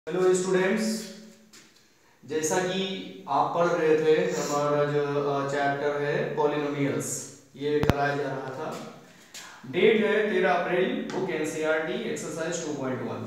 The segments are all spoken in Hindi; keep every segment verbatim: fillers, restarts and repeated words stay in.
हेलो स्टूडेंट्स, जैसा कि आप पढ़ रहे थे हमारा जो चैप्टर है पॉलिनोमियल्स, ये कराया जा रहा था। डेट है तेरह अप्रैल, book NCERT exercise two point one.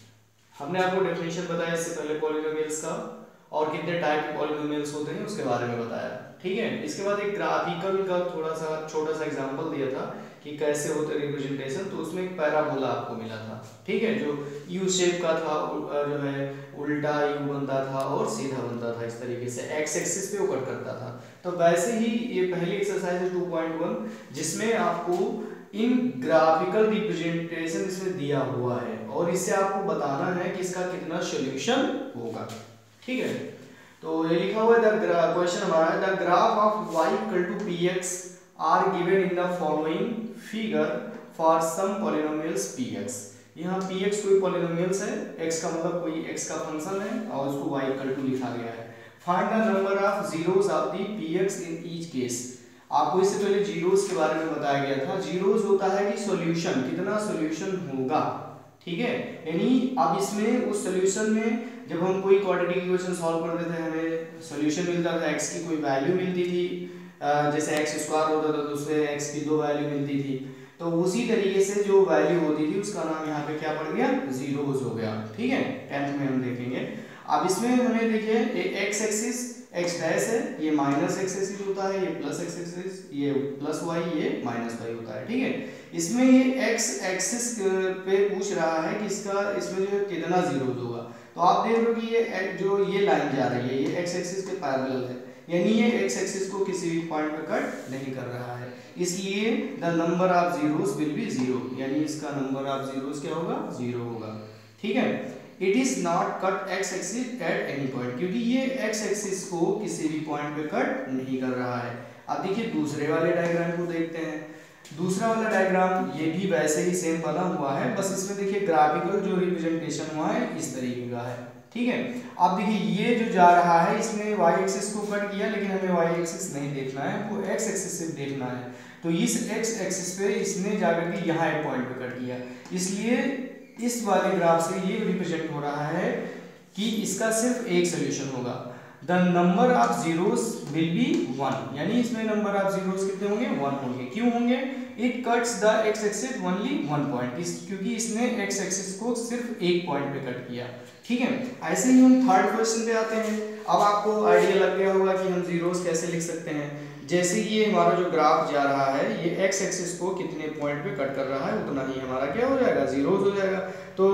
हमने आपको डेफिनेशन बताया इससे पहले पॉलिनोमियल्स का और कितने टाइप के पॉलिनोमियल्स होते हैं उसके बारे में बताया, ठीक है। इसके बाद एक ग्राफिकल का थोड़ा सा छोटा सा एग्जांपल दिया था कि कैसे होते रिप्रेजेंटेशन, तो उसमें एक पैराबोला आपको मिला था, ठीक है, जो यू शेप का था, जो है उल्टा यू बनता था और सीधा बनता था, इस तरीके से एक्स एक्सिस पे वो कट करता था। तो वैसे ही ये पहली एक्सरसाइज है टू पॉइंट वन, जिसमें आपको इन ग्राफिकल रिप्रेजेंटेशन इसमें दिया हुआ है और इससे आपको बताना है कि इसका कितना सॉल्यूशन होगा, ठीक है। तो ये लिखा हुआ है, द क्वेश्चन हमारा है the graph of y equal to px are given in the following figure for some polynomials px। यहाँ px कोई पॉलिनोमियल्स है, x का मतलब कोई x का फंक्शन है और उसको y इक्वल टू लिखा गया है। Find the number of zeros of the px in each case. आपको इससे पहले जीरोस के बारे में बताया गया था। जीरोस होता है कि सॉल्यूशन, कितना सॉल्यूशन होगा, ठीक है। यानी अब इसमें उस सॉल्यूशन में जब हम कोई क्वाड्रेटिक इक्वेशन सॉल्व करते थे हमें सॉल्यूशन मिलता था, x की कोई वैल्यू मिलती थी, जैसे एक्स स्क्वायर होता था तो उससे x की दो वैल्यू मिलती थी, तो उसी तरीके से जो वैल्यू होती थी उसका नाम यहाँ पे क्या पड़ गया, जीरोस हो गया, ठीक है। टेंथ में हम देखेंगे। अब इसमें हमें देखिए एक्स एक्सिस एक्स डैश है, ये माइनस एक्स एक्सिस होता है, ये प्लस एक्स एक्सिस, ये प्लस वाई, ये माइनस वाई होता है, ठीक है। इसमें ये एक्स एक्सिस पे पूछ रहा है कि इसका इसमें जो है कितना जीरोस होगा। तो आप देख रहे हो कि ये जो ये लाइन जा रही है ये एक्स एक्सिस के पैरेलल है, यानी ये एक्स एक्सिस को किसी भी पॉइंट पे कट नहीं कर रहा है, इसलिए the number of zeros will be zero, यानी इसका नंबर ऑफ जीरोस क्या होगा, जीरो होगा, ठीक है। It is not cut x axis at any point, क्योंकि ये एक्स एक्सिस को किसी भी पॉइंट पे कट नहीं कर रहा है। अब देखिए दूसरे वाले डायग्राम को देखते हैं। दूसरा वाला डायग्राम ये भी वैसे ही सेम बना हुआ है, बस इसमें देखिए ग्राफिकल जो रिप्रेजेंटेशन हुआ है इस तरीके का है, ठीक है। अब देखिए ये जो जा रहा है इसने वाई एक्सिस को कट किया, लेकिन हमें वाई एक्सिस नहीं देखना है, हमको एक्स एक्सिस सिर्फ देखना है। तो इस एक्स एक्सिस पे इसने जाकर के यहाँ एक पॉइंट पे कट किया, इसलिए इस वाले ग्राफ से ये रिप्रेजेंट हो रहा है कि इसका सिर्फ एक सोल्यूशन होगा। The number of zeros will be one, यानी इसमें नंबर ऑफ जीरोस कितने होंगे, वन होंगे। क्यों होंगे, it cuts the x axis only one point, इस क्योंकि इसने एक्स एक्सिस को सिर्फ एक पॉइंट पे कट किया, ठीक है। ऐसे ही हम थर्ड क्वेश्चन पे आते हैं। अब आपको आइडिया लग गया होगा कि हम जीरोस कैसे लिख सकते हैं। जैसे ये हमारा जो ग्राफ जा रहा है ये एक्स एक्सिस को कितने पॉइंट पे कट कर रहा है उतना ही हमारा क्या हो जाएगा, जीरोस हो जाएगा। तो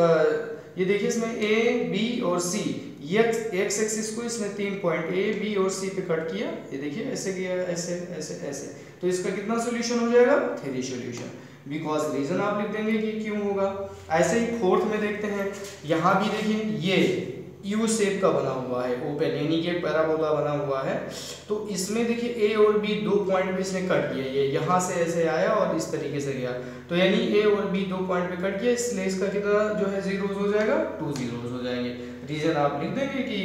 ये देखिए इसमें ए बी और सी, ये एक्स एक्सिस को इसने तीन पॉइंट ए बी और सी पे कट किया, ये देखिए ऐसे किया, ऐसे ऐसे ऐसे, तो इसका कितना सोल्यूशन हो जाएगा, थ्री सोल्यूशन। बिकॉज रीजन आप लिख देंगे कि क्यों होगा। ऐसे ही फोर्थ में देखते हैं, यहाँ भी देखिए ये यू शेप का बना हुआ है ओपन, यानी कि पैराबोला बना हुआ है। तो इसमें देखिए ए और बी दो पॉइंट पे इसने कट किया, ये यहाँ से ऐसे आया और इस तरीके से गया, तो यानी ए और बी दो पॉइंट पे कट किया, इसलिए इसका कितना जो है जीरोस हो जाएगा, टू जीरोस हो जाएंगे। रीजन आप लिख देंगे कि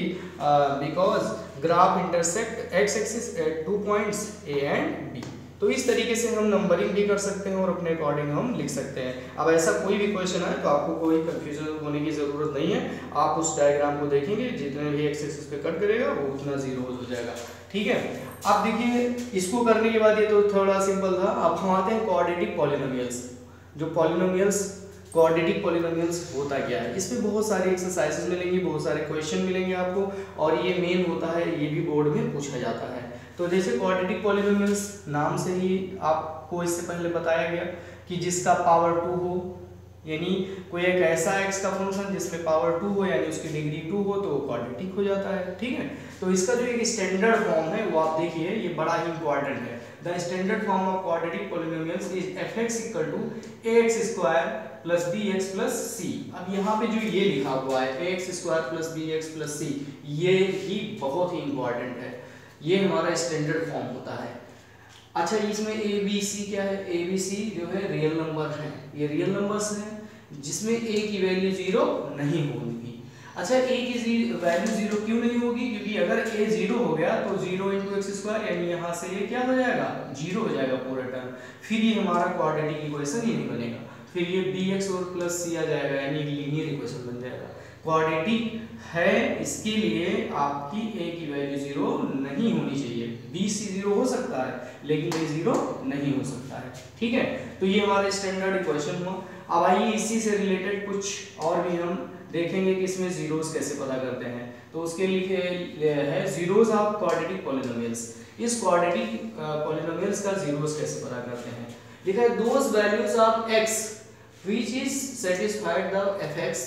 because graph intersect x axis at two points A and B. तो इस तरीके से हम नंबरिंग भी कर सकते हैं और अपने अकॉर्डिंग हम लिख सकते हैं। अब ऐसा कोई भी क्वेश्चन है तो आपको कोई कंफ्यूजन होने की ज़रूरत नहीं है, आप उस डायग्राम को देखेंगे, जितने भी एक्स एक्सिस पे कट करेगा वो उतना जीरो हो जाएगा, ठीक है। अब देखिए इसको करने के बाद ये तो थोड़ा सिंपल था। अब हम आते हैं क्वाड्रेटिक पॉलिनोमियल्स। जो पॉलिनोमियल्स क्वाड्रेटिक पॉलिनोमियल्स होता क्या है, इसमें बहुत सारी एक्सरसाइजेस मिलेंगी, बहुत सारे क्वेश्चन मिलेंगे आपको, और ये मेन होता है, ये भी बोर्ड में पूछा जाता है। तो जैसे क्वाड्रेटिक पॉलिनोमियल्स नाम से ही आपको इससे पहले बताया गया कि जिसका पावर टू हो, यानी कोई एक ऐसा एक्स का फंक्शन जिसमें पावर टू हो यानी उसकी डिग्री टू हो तो क्वाड्रेटिक हो जाता है, ठीक है। तो इसका जो एक स्टैंडर्ड फॉर्म है वो आप देखिए, ये बड़ा ही इंपॉर्टेंट है। The standard form of quadratic polynomials is f x equal to a x square plus b x plus c. अब यहाँ पे जो ये लिखा हुआ है a x square plus b x plus c, ये ही बहुत ही इंपॉर्टेंट है, ये हमारा स्टैंडर्ड फॉर्म होता है। अच्छा, इसमें ए बी सी क्या है, ए बी सी जो है रियल नंबर है, ये रियल नंबर्स हैं जिसमें ए की वैल्यू जीरो नहीं होगी। अच्छा, ए की वैल्यू जीरो क्यों नहीं होगी, क्योंकि अगर ए जीरो हो गया तो जीरो इंटू एक्स स्क्वायर यानी यहाँ से ये क्या हो जाएगा, जीरो हो जाएगा पूरा टर्म, फिर ये हमारा क्वाड्रेटिक इक्वेशन ही नहीं बनेगा, फिर ये बी एक्स और प्लस सी आ जाएगा यानी लीनियर इक्वेशन बन जाएगा। क्वाड्रेटिक है इसके लिए आपकी ए की वैल्यू जीरो नहीं होनी चाहिए। बी सी जीरो हो सकता है लेकिन ए जीरो नहीं हो सकता है। ठीक है, तो ये हमारा स्टैंडर्ड इक्वेशन हुआ। अब आइए इसी से रिलेटेड कुछ और भी हम देखेंगे कि इसमें जीरोस कैसे पता करते हैं। तो उसके लिए है जीरोस ऑफ क्वाड्रेटिक पॉलिनोमियल्स। इस क्वाड्रेटिक पॉलिनोमियल्स का जीरोस कैसे पता करते हैं। लिखा है those values of x which is satisfied the fx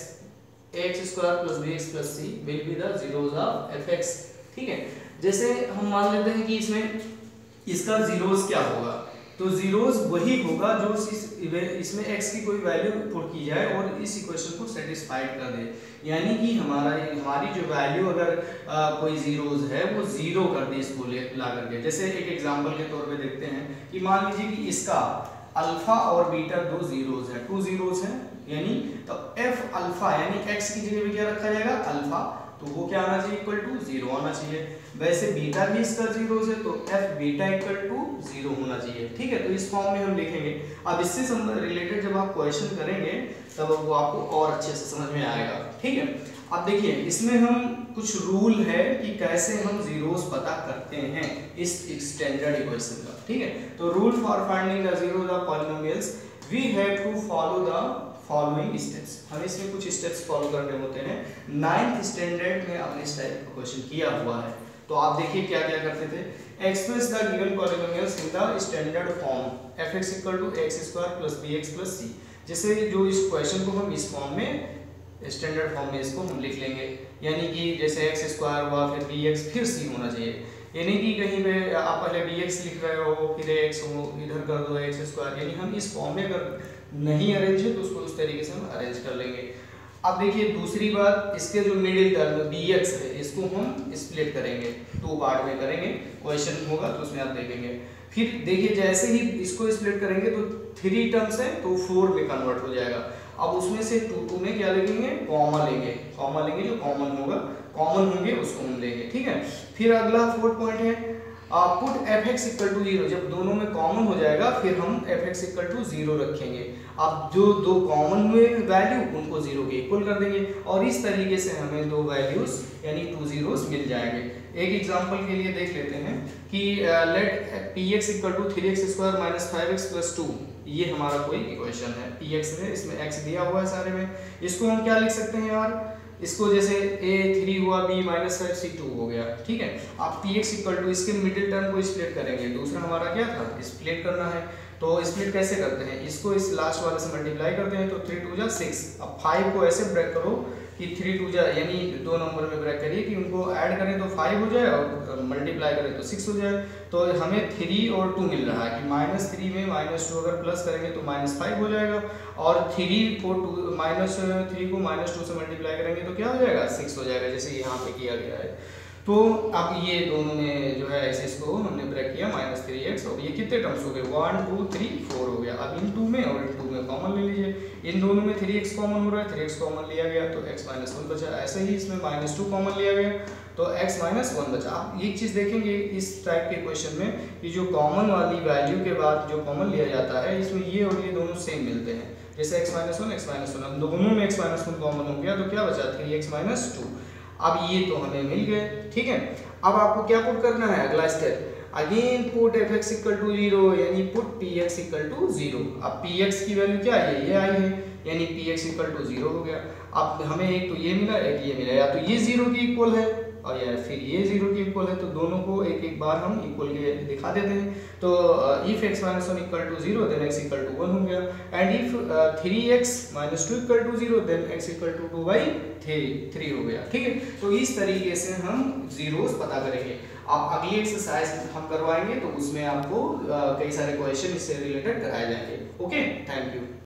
ax square plus bx plus c will be the zeros of fx। ठीक है, जैसे हम मान लेते हैं कि इसमें इसका जीरोस क्या होगा, तो जीरोस वही होगा जो इस, इसमें x की कोई वैल्यू पुट की जाए और इस इक्वेशन को सेटिस्फाइड कर दे। यानी कि हमारा हमारी जो वैल्यू अगर आ, कोई जीरोस है वो जीरो कर दे इसको ला करके। जैसे एक एग्जांपल के तौर पे देखते हैं कि मान लीजिए कि इसका अल्फा और बीटा दो जीरोस है, टू जीरोस है, यानी तो एफ अल्फा यानी x की जगह पे क्या रखा जाएगा अल्फा, तो वो क्या आना चाहिए इक्वल टू जीरो आना चाहिए। वैसे बीटा भी इसका जीरोस है तो f beta equal to zero होना चाहिए। ठीक है, तो इस फॉर्म में हम लिखेंगे। अब इससे रिलेटेड जब आप क्वेश्चन करेंगे तब वो आपको और अच्छे से समझ में आएगा। ठीक है, अब देखिए इसमें हम कुछ रूल है कि कैसे हम जीरोस पता करते हैं इस स्टैंडर्ड इक्वेशन का। ठीक है, तो rule for finding the zeros of polynomials we have to follow the following steps. हमें इसमें कुछ स्टेप्स फॉलो करने होते हैं। नाइन्थ स्टैंडर्ड में हमने इस टाइप का क्वेश्चन किया हुआ है। तो आप देखिए क्या क्या करते थे। Express the given polynomials in the standard form fx equal to x square plus bx plus c। जैसे जो इस क्वेश्चन को हम इस फॉर्म में स्टैंडर्ड फॉर्म में इसको हम लिख लेंगे, यानी कि जैसे एक्स स्क्वायर हुआ फिर bx फिर c होना चाहिए। यानी कि कहीं पे आप पहले bx लिख रहे हो फिर x हो इधर कर दो एक्स स्क्वायर, यानी हम इस फॉर्म में अगर नहीं अरेंज है तो उसको उस तरीके से हम अरेंज कर लेंगे। अब देखिए दूसरी बात, इसके जो मिडिल टर्म bx है इसको हम स्प्लिट करेंगे, दो पार्ट में करेंगे। क्वेश्चन होगा तो उसमें आप देखेंगे। फिर देखिए जैसे ही इसको स्प्लिट करेंगे तो थ्री टर्म्स है तो फोर में कन्वर्ट हो जाएगा। अब उसमें से टू टू में क्या लेंगे कॉमन लेंगे, कॉमन लेंगे जो कॉमन होगा, कॉमन होंगे उसको हम लेंगे। ठीक है, फिर अगला फोर्थ पॉइंट है put fx equal to zero. जब दोनों में कॉमन हो जाएगा फिर हम fx इक्वल टू जीरो रखेंगे। अब जो दो कॉमन हुए वैल्यू उनको जीरो के इक्वल कर देंगे और इस तरीके से हमें दो वैल्यूज यानी टू जीरोस मिल जाएंगे। एक एग्जांपल के लिए देख लेते हैं कि let px equal to three x square minus five x plus two. ये हमारा कोई इक्वेशन है, px है, इसमें x दिया हुआ है सारे में। इसको हम क्या लिख सकते हैं यार, इसको जैसे a थ्री हुआ b minus five c two हो गया। ठीक है, आप px इक्वल टू इसके मिडिल टर्म को स्प्लिट करेंगे। दूसरा हमारा क्या था स्प्लिट करना है, तो स्प्लिट कैसे करते हैं, इसको इस लास्ट वाले से मल्टीप्लाई करते हैं तो थ्री टू जा सिक्स। अब फाइव को ऐसे ब्रेक करो कि थ्री टू जा यानी दो नंबर में ब्रेक करिए कि उनको ऐड करें तो फाइव हो जाए और मल्टीप्लाई करें तो सिक्स हो जाए। तो हमें थ्री और टू मिल रहा है कि माइनस थ्री में माइनस टू अगर प्लस करेंगे तो माइनस फाइव हो जाएगा और थ्री को टू माइनस थ्री को माइनस टू से मल्टीप्लाई करेंगे तो क्या हो जाएगा सिक्स हो जाएगा, जैसे यहाँ पे किया गया है। तो अब ये दोनों में जो है एक्सिस को हमने ब्रेक किया माइनस थ्री एक्स और ये कितने टर्म्स हो गए वन टू थ्री फोर हो गया। अब इन टू में और इन टू में कॉमन ले लीजिए। इन दोनों में थ्री एक्स कॉमन हो रहा है, थ्री एक्स कॉमन लिया गया तो एक्स माइनस वन बचा। ऐसे ही इसमें माइनस टू कॉमन लिया गया तो x माइनस वन बचा। आप एक चीज़ देखेंगे इस टाइप के क्वेश्चन में कि जो कॉमन वाली वैल्यू के बाद जो कॉमन लिया जाता है इसमें ये और ये दोनों सेम मिलते हैं। जैसे x minus one x minus one, दोनों में x माइनस वन कॉमन हो गया तो क्या बचा थ्री एक्स माइनस टू। अब ये तो हमें मिल गए। ठीक है, अब आपको क्या पुट करना है अगला step, again put fx equal to zero यानी put px equal to zero. अब px की वैल्यू क्या है ये आई है यानी px इक्वल टू जीरो हो गया। अब हमें एक तो ये मिला एक ये मिला, या तो ये जीरो की इक्वल है और या फिर ये जीरो की इक्वल है, तो दोनों को एक एक बार हम इक्वल के दिखा देते हैं। तो if x minus one equal to zero then x equal to one हो गया and if three x minus two equal to zero then x equal to two by three three हो गया। ठीक है, तो इस तरीके से हम जीरोस पता करेंगे। आप अगली एक्सरसाइज हम करवाएंगे तो उसमें आपको कई सारे क्वेश्चन इससे रिलेटेड कराए जाएंगे। Okay, thank you.